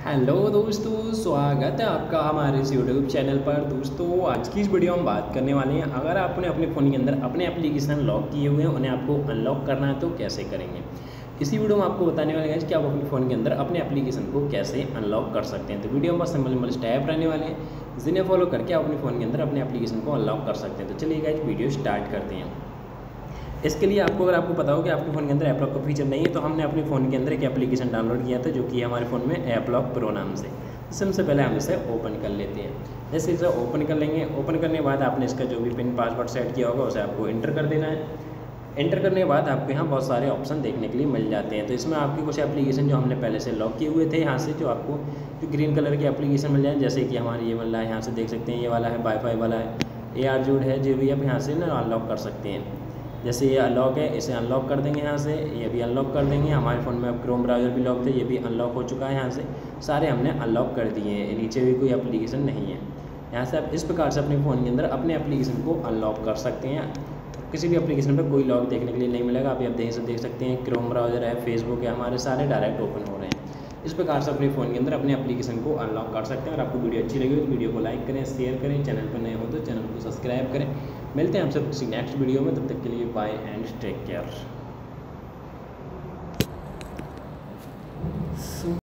Hello दोस्तों, स्वागत है आपका हमारे इस यूट्यूब चैनल पर। दोस्तों, आज की इस वीडियो में बात करने वाले हैं, अगर आपने अपने फ़ोन के अंदर अपने एप्लीकेशन लॉक किए हुए हैं, उन्हें आपको अनलॉक करना है तो कैसे करेंगे। इसी वीडियो में आपको बताने वाले हैं कि आप अपने फ़ोन के अंदर अपने एप्लीकेशन को कैसे अनलॉक कर सकते हैं। तो वीडियो में बस सिंपल स्टेप रहने वाले हैं, जिन्हें फॉलो करके आप अपने फ़ोन के अंदर अपने एप्लीकेशन को अनलॉक कर सकते हैं। तो चलिए गाइस, वीडियो स्टार्ट करते हैं। इसके लिए अगर आपको पता हो कि आपके फ़ोन के अंदर ऐप लॉक का फीचर नहीं है, तो हमने अपने फ़ोन के अंदर एक एप्लीकेशन डाउनलोड किया था, जो कि हमारे फ़ोन में ऐप लॉक प्रो नाम से। सबसे पहले हम इसे ओपन कर लेते हैं। जैसे इसे ओपन कर लेंगे, ओपन करने के बाद आपने इसका जो भी पिन पासवर्ड सेट किया होगा उसे आपको इंटर कर देना है। इंटर करने के बाद आपको यहाँ बहुत सारे ऑप्शन देखने के लिए मिल जाते हैं। तो इसमें आपकी कुछ एप्लीकेशन जो हमने पहले से लॉक किए हुए थे, यहाँ से जो आपको जो ग्रीन कलर की एप्लीकेशन मिल जाए, जैसे कि हमारे ये मिल रहा है, यहाँ से देख सकते हैं, ये वाला है, वाईफाई वाला है, AR जूड है, जो भी आप यहाँ से ना अनलॉक कर सकते हैं। जैसे ये अनलॉक है, इसे अनलॉक कर देंगे यहाँ से, ये भी अनलॉक कर देंगे। हमारे फ़ोन में अब क्रोम ब्राउज़र भी लॉक थे, ये भी अनलॉक हो चुका है। यहाँ से सारे हमने अनलॉक कर दिए हैं, नीचे भी कोई एप्लीकेशन नहीं है। यहाँ से आप इस प्रकार से अपने फ़ोन के अंदर अपने एप्लीकेशन को अनलॉक कर सकते हैं। किसी भी एप्लीकेशन पर कोई लॉक देखने के लिए नहीं मिलेगा। आप देख सकते हैं, क्रोम ब्राउज़र है, फेसबुक है, हमारे सारे डायरेक्ट ओपन हो रहे हैं। इस प्रकार से अपने फ़ोन के अंदर अपने एप्लीकेशन को अनलॉक कर सकते हैं। और आपको वीडियो अच्छी लगी तो वीडियो को लाइक करें, शेयर करें, चैनल पर नए हो तो चैनल को सब्सक्राइब करें। मिलते हैं हम सब किसी नेक्स्ट वीडियो में, तब तक के लिए बाय एंड टेक केयर।